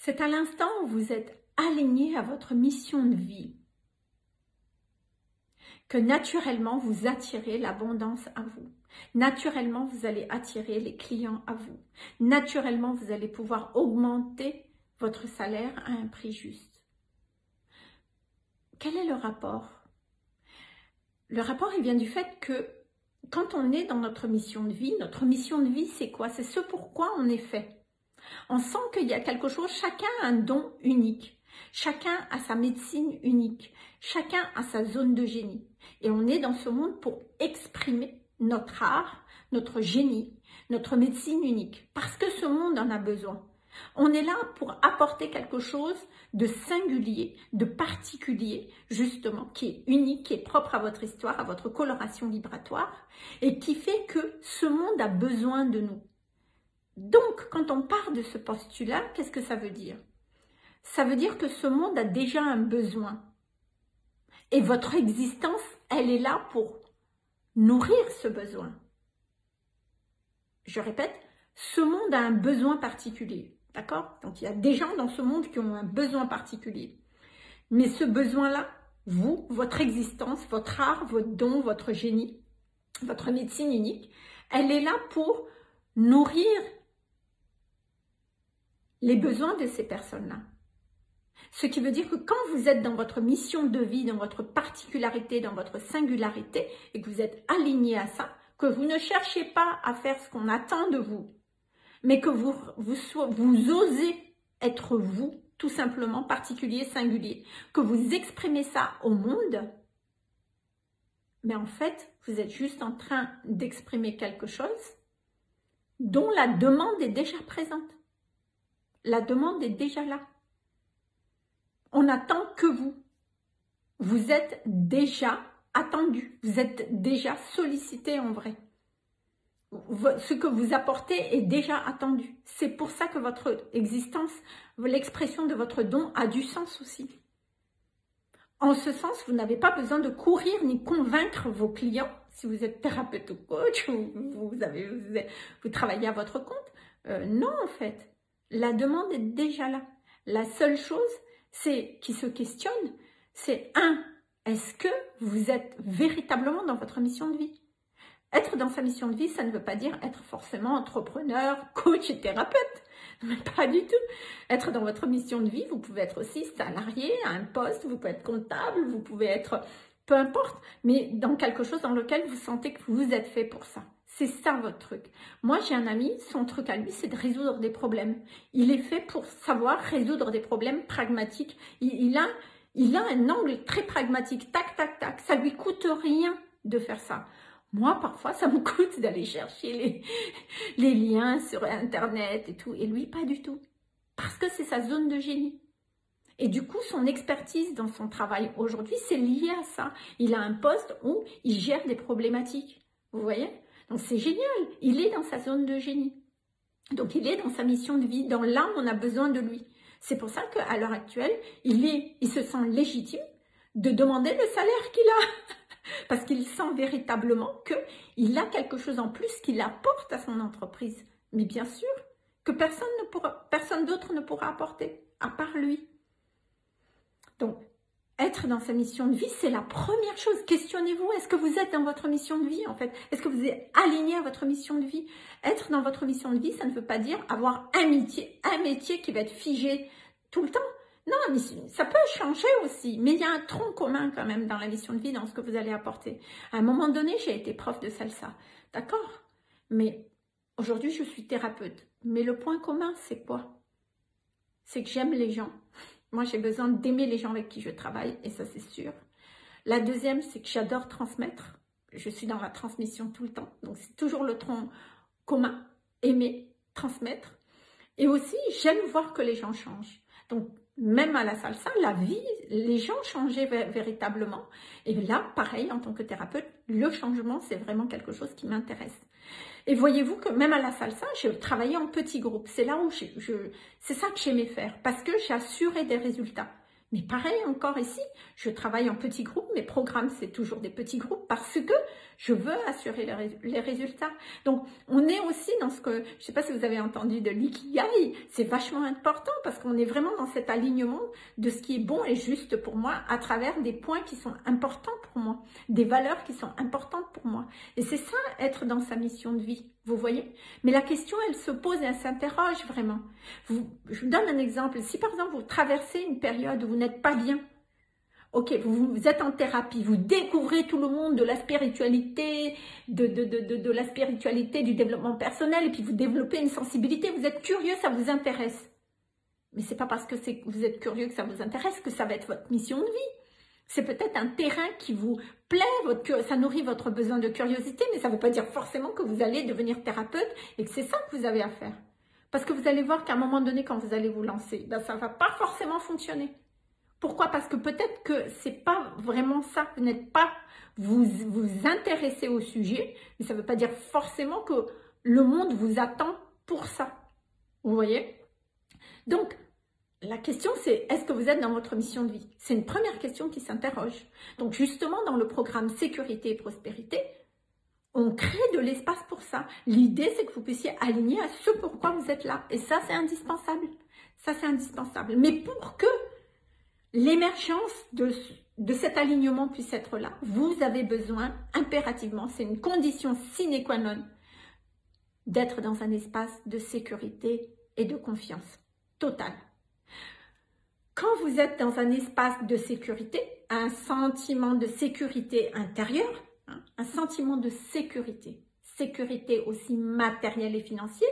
C'est à l'instant où vous êtes aligné à votre mission de vie que naturellement vous attirez l'abondance à vous. Naturellement, vous allez attirer les clients à vous. Naturellement, vous allez pouvoir augmenter votre salaire à un prix juste. Quel est le rapport? Le rapport, il vient du fait que quand on est dans notre mission de vie c'est quoi? C'est ce pourquoi on est fait. On sent qu'il y a quelque chose, chacun a un don unique. Chacun a sa médecine unique. Chacun a sa zone de génie. Et on est dans ce monde pour exprimer notre art, notre génie, notre médecine unique. Parce que ce monde en a besoin. On est là pour apporter quelque chose de singulier, de particulier, justement, qui est unique, qui est propre à votre histoire, à votre coloration vibratoire, et qui fait que ce monde a besoin de nous. Donc, quand on part de ce postulat, qu'est-ce que ça veut dire? Ça veut dire que ce monde a déjà un besoin. Et votre existence, elle est là pour nourrir ce besoin. Je répète, ce monde a un besoin particulier. D'accord? Donc, il y a des gens dans ce monde qui ont un besoin particulier. Mais ce besoin-là, vous, votre existence, votre art, votre don, votre génie, votre médecine unique, elle est là pour nourrir les besoins de ces personnes-là. Ce qui veut dire que quand vous êtes dans votre mission de vie, dans votre particularité, dans votre singularité, et que vous êtes aligné à ça, que vous ne cherchez pas à faire ce qu'on attend de vous, mais que vous osez être vous, tout simplement, particulier, singulier, que vous exprimez ça au monde, mais en fait, vous êtes juste en train d'exprimer quelque chose dont la demande est déjà présente. La demande est déjà là. On n'attend que vous. Vous êtes déjà attendu. Vous êtes déjà sollicité en vrai. Ce que vous apportez est déjà attendu. C'est pour ça que votre existence, l'expression de votre don a du sens aussi. En ce sens, vous n'avez pas besoin de courir ni convaincre vos clients. Si vous êtes thérapeute ou coach, ou vous travaillez à votre compte. Non, en fait. La demande est déjà là. La seule chose qui se questionne, c'est est-ce que vous êtes véritablement dans votre mission de vie? Être dans sa mission de vie, ça ne veut pas dire être forcément entrepreneur, coach et thérapeute. Mais pas du tout. Être dans votre mission de vie, vous pouvez être aussi salarié à un poste, vous pouvez être comptable, vous pouvez être peu importe, mais dans quelque chose dans lequel vous sentez que vous êtes fait pour ça. C'est ça votre truc. Moi, j'ai un ami, son truc à lui, c'est de résoudre des problèmes. Il est fait pour savoir résoudre des problèmes pragmatiques. Il a un angle très pragmatique. Tac, tac, tac. Ça lui coûte rien de faire ça. Moi, parfois, ça me coûte d'aller chercher les liens sur Internet et tout. Et lui, pas du tout. Parce que c'est sa zone de génie. Et du coup, son expertise dans son travail aujourd'hui, c'est lié à ça. Il a un poste où il gère des problématiques. Vous voyez? Donc, c'est génial. Il est dans sa zone de génie. Donc, il est dans sa mission de vie. Dans là où on a besoin de lui. C'est pour ça qu'à l'heure actuelle, il se sent légitime de demander le salaire qu'il a. Parce qu'il sent véritablement qu'il a quelque chose en plus qu'il apporte à son entreprise. Mais bien sûr que personne d'autre ne pourra apporter, à part lui. Donc, être dans sa mission de vie, c'est la première chose. Questionnez-vous, est-ce que vous êtes dans votre mission de vie en fait? Est-ce que vous êtes aligné à votre mission de vie? Être dans votre mission de vie, ça ne veut pas dire avoir un métier qui va être figé tout le temps. Non, mais ça peut changer aussi, mais il y a un tronc commun quand même dans la mission de vie, dans ce que vous allez apporter. À un moment donné, j'ai été prof de salsa, d'accord? Mais aujourd'hui, je suis thérapeute. Mais le point commun, c'est quoi? C'est que j'aime les gens. Moi, j'ai besoin d'aimer les gens avec qui je travaille, et ça, c'est sûr. La deuxième, c'est que j'adore transmettre. Je suis dans la transmission tout le temps. Donc, c'est toujours le tronc commun, aimer, transmettre. Et aussi, j'aime voir que les gens changent. Donc, même à la salsa, la vie, les gens changeaient véritablement. Et là, pareil, en tant que thérapeute, le changement, c'est vraiment quelque chose qui m'intéresse. Et voyez-vous que même à la salsa, je travaillais en petits groupes. C'est là où c'est ça que j'aimais faire, parce que j'assurais des résultats. Mais pareil encore ici, je travaille en petits groupes, mes programmes c'est toujours des petits groupes parce que je veux assurer les résultats. Donc on est aussi dans ce que, je ne sais pas si vous avez entendu de l'ikigai, c'est vachement important parce qu'on est vraiment dans cet alignement de ce qui est bon et juste pour moi à travers des points qui sont importants pour moi, des valeurs qui sont importantes pour moi. Et c'est ça, être dans sa mission de vie, vous voyez. Mais la question, elle se pose et elle s'interroge vraiment. Je vous donne un exemple. Si par exemple vous traversez une période où vous n'êtes pas bien, ok, vous êtes en thérapie, vous découvrez tout le monde de la spiritualité, de la spiritualité, du développement personnel, et puis vous développez une sensibilité, vous êtes curieux, ça vous intéresse. Mais c'est pas parce que vous êtes curieux que ça vous intéresse que ça va être votre mission de vie. C'est peut-être un terrain qui vous plaît, ça nourrit votre besoin de curiosité, mais ça ne veut pas dire forcément que vous allez devenir thérapeute et que c'est ça que vous avez à faire. Parce que vous allez voir qu'à un moment donné, quand vous allez vous lancer, ben ça ne va pas forcément fonctionner. Pourquoi? Parce que peut-être que ce n'est pas vraiment ça. Vous n'êtes pas, vous intéressez au sujet, mais ça ne veut pas dire forcément que le monde vous attend pour ça. Vous voyez? Donc, la question c'est, est-ce que vous êtes dans votre mission de vie? C'est une première question qui s'interroge. Donc justement, dans le programme Sécurité et Prospérité, on crée de l'espace pour ça. L'idée, c'est que vous puissiez aligner à ce pourquoi vous êtes là. Et ça, c'est indispensable. Ça, c'est indispensable. Mais pour que l'émergence de cet alignement puisse être là, vous avez besoin impérativement, c'est une condition sine qua non, d'être dans un espace de sécurité et de confiance totale. Quand vous êtes dans un espace de sécurité, un sentiment de sécurité intérieure, un sentiment de sécurité, sécurité aussi matérielle et financière,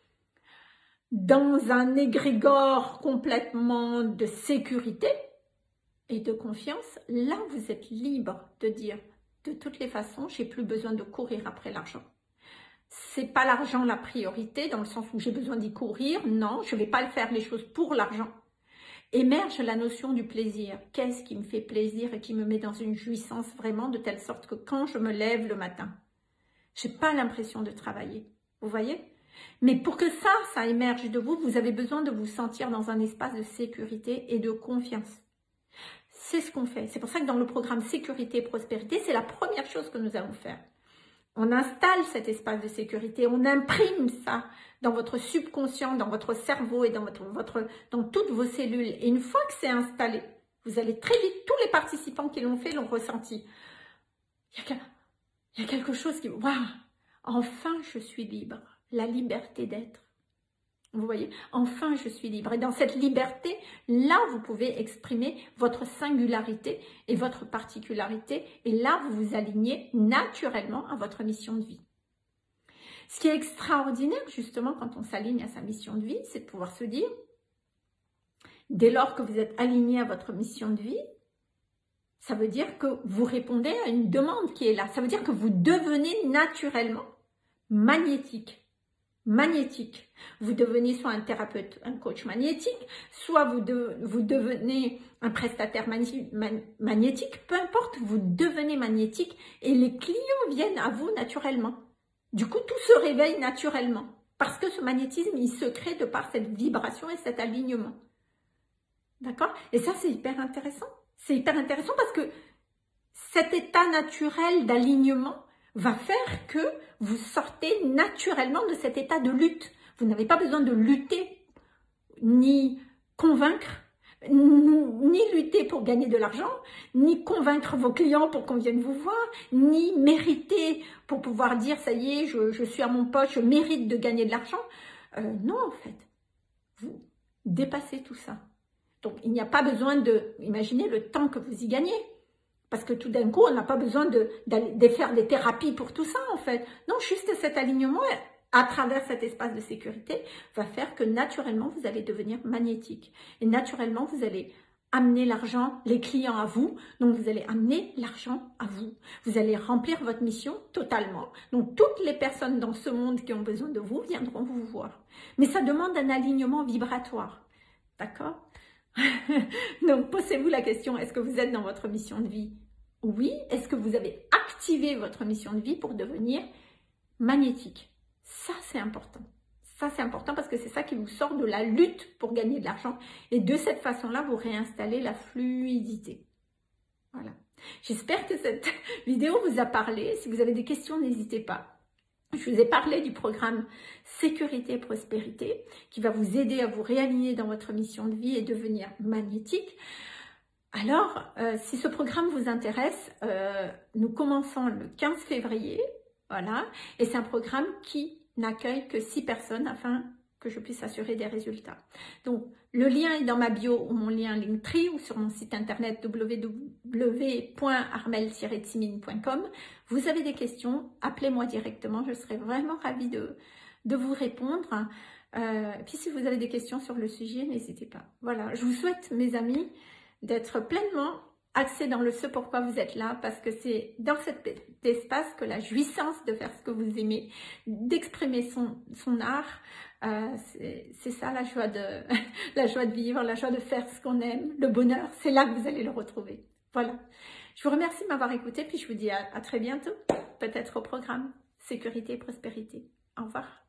dans un égrégore complètement de sécurité et de confiance, là vous êtes libre de dire, de toutes les façons, j'ai plus besoin de courir après l'argent. C'est pas l'argent la priorité, dans le sens où j'ai besoin d'y courir, non, je vais pas faire les choses pour l'argent. Émerge la notion du plaisir. Qu'est-ce qui me fait plaisir et qui me met dans une jouissance vraiment de telle sorte que quand je me lève le matin, je n'ai pas l'impression de travailler. Vous voyez? Mais pour que ça émerge de vous, vous avez besoin de vous sentir dans un espace de sécurité et de confiance. C'est ce qu'on fait. C'est pour ça que dans le programme Sécurité et Prospérité, c'est la première chose que nous allons faire. On installe cet espace de sécurité, on imprime ça dans votre subconscient, dans votre cerveau et dans toutes vos cellules. Et une fois que c'est installé, vous allez très vite, tous les participants qui l'ont fait l'ont ressenti. Il y a quelque chose qui... Waouh! Enfin, je suis libre. La liberté d'être. Vous voyez? Enfin, je suis libre. Et dans cette liberté, là, vous pouvez exprimer votre singularité et votre particularité. Et là, vous vous alignez naturellement à votre mission de vie. Ce qui est extraordinaire, justement, quand on s'aligne à sa mission de vie, c'est de pouvoir se dire, dès lors que vous êtes aligné à votre mission de vie, ça veut dire que vous répondez à une demande qui est là. Ça veut dire que vous devenez naturellement magnétique. Magnétique. Vous devenez soit un thérapeute, un coach magnétique, soit vous devenez un prestataire magnétique, peu importe, vous devenez magnétique et les clients viennent à vous naturellement. Du coup, tout se réveille naturellement parce que ce magnétisme, il se crée de par cette vibration et cet alignement. D'accord? Et ça, c'est hyper intéressant. C'est hyper intéressant parce que cet état naturel d'alignement va faire que vous sortez naturellement de cet état de lutte. Vous n'avez pas besoin de lutter, ni convaincre, ni lutter pour gagner de l'argent, ni convaincre vos clients pour qu'on vienne vous voir, ni mériter pour pouvoir dire « ça y est, je suis à mon poste, je mérite de gagner de l'argent ». Non, en fait, vous dépassez tout ça. Donc, il n'y a pas besoin de... Imaginez le temps que vous y gagnez. Parce que tout d'un coup, on n'a pas besoin de faire des thérapies pour tout ça, en fait. Non, juste cet alignement, à travers cet espace de sécurité, va faire que naturellement, vous allez devenir magnétique. Et naturellement, vous allez amener l'argent, les clients à vous. Donc, vous allez amener l'argent à vous. Vous allez remplir votre mission totalement. Donc, toutes les personnes dans ce monde qui ont besoin de vous viendront vous voir. Mais ça demande un alignement vibratoire. D'accord ? Donc, posez-vous la question, est-ce que vous êtes dans votre mission de vie? Oui. Est-ce que vous avez activé votre mission de vie pour devenir magnétique? Ça, c'est important. Ça, c'est important parce que c'est ça qui vous sort de la lutte pour gagner de l'argent. Et de cette façon-là, vous réinstallez la fluidité. Voilà. J'espère que cette vidéo vous a parlé. Si vous avez des questions, n'hésitez pas. Je vous ai parlé du programme Sécurité et Prospérité qui va vous aider à vous réaligner dans votre mission de vie et devenir magnétique. Alors, si ce programme vous intéresse, nous commençons le 15 février. Voilà. Et c'est un programme qui n'accueille que 6 personnes afin que je puisse assurer des résultats. Donc, le lien est dans ma bio ou mon lien Linktree ou sur mon site internet www.armel-timine.com. Vous avez des questions, appelez-moi directement, je serai vraiment ravie de vous répondre. Puis si vous avez des questions sur le sujet, n'hésitez pas. Voilà, je vous souhaite, mes amis, d'être pleinement axés dans le ce pourquoi vous êtes là, parce que c'est dans cet espace que la jouissance de faire ce que vous aimez, d'exprimer son art, c'est ça la joie de vivre, la joie de faire ce qu'on aime, le bonheur, c'est là que vous allez le retrouver. Voilà. Je vous remercie de m'avoir écouté, puis je vous dis à très bientôt, peut-être au programme Sécurité et Prospérité. Au revoir.